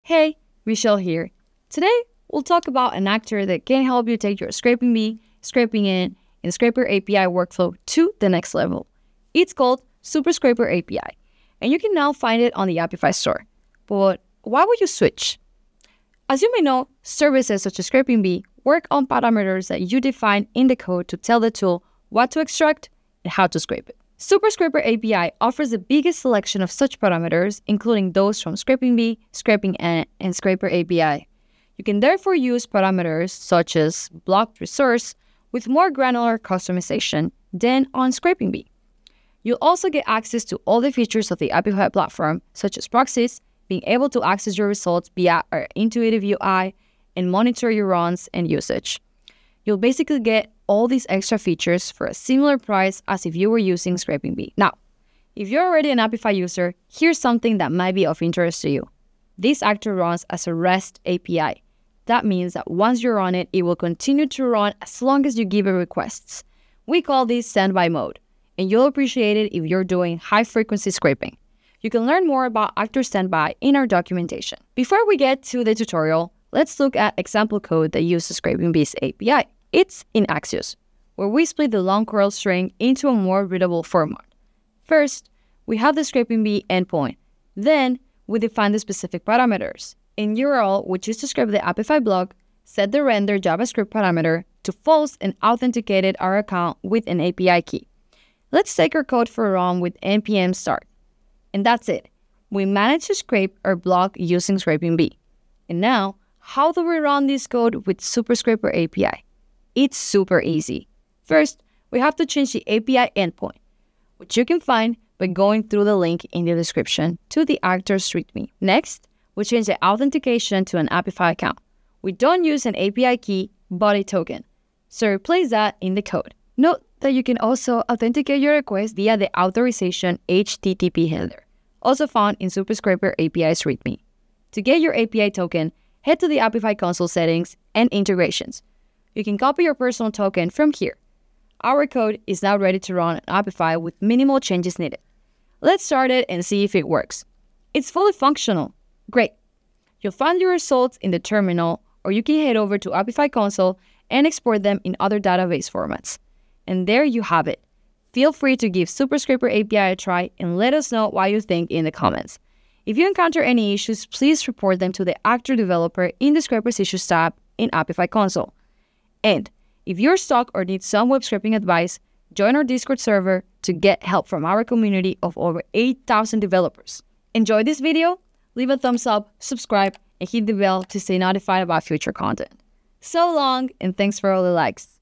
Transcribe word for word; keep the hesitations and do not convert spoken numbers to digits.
Hey, Michelle here. Today, we'll talk about an actor that can help you take your Scraping Bee, Scraping In, and Scraper A P I workflow to the next level. It's called Super Scraper A P I, and you can now find it on the Apify store. But why would you switch? As you may know, services such as Scraping Bee work on parameters that you define in the code to tell the tool what to extract and how to scrape it. Super Scraper A P I offers the biggest selection of such parameters, including those from Scraping Bee, Scraping In, and Scraper A P I. You can therefore use parameters such as blocked resource with more granular customization than on Scraping Bee. You'll also get access to all the features of the Apify platform, such as proxies, being able to access your results via our intuitive U I, and monitor your runs and usage. You'll basically get all these extra features for a similar price as if you were using Scraping Bee. Now, if you're already an Apify user, here's something that might be of interest to you. This actor runs as a REST A P I. That means that once you run it, it will continue to run as long as you give it requests. We call this standby mode, and you'll appreciate it if you're doing high-frequency scraping. You can learn more about Actor Standby in our documentation. Before we get to the tutorial, let's look at example code that uses Scraping Bee's A P I. It's in Axios, where we split the long curl string into a more readable format. First, we have the Scraping Bee endpoint. Then, we define the specific parameters. In U R L, we choose to scrape the Apify block, set the render JavaScript parameter to false, and authenticated our account with an A P I key. Let's take our code for a run with npm start. And that's it. We managed to scrape our block using Scraping Bee. And now, how do we run this code with Super Scraper A P I? It's super easy. First, we have to change the A P I endpoint, which you can find by going through the link in the description to the actor's README. Next, we change the authentication to an Apify account. We don't use an A P I key, but a token. So replace that in the code. Note that you can also authenticate your request via the authorization H T T P header, also found in Super Scraper A P I's README. To get your A P I token, head to the Apify console settings and integrations. You can copy your personal token from here. Our code is now ready to run on Apify with minimal changes needed. Let's start it and see if it works. It's fully functional. Great. You'll find your results in the terminal, or you can head over to Apify console and export them in other database formats. And there you have it. Feel free to give Super Scraper A P I a try and let us know what you think in the comments. If you encounter any issues, please report them to the actor developer in the Scrapers Issues tab in Apify console. And if you're stuck or need some web scraping advice, join our Discord server to get help from our community of over eight thousand developers. Enjoy this video? Leave a thumbs up, subscribe, and hit the bell to stay notified about future content. So long, and thanks for all the likes.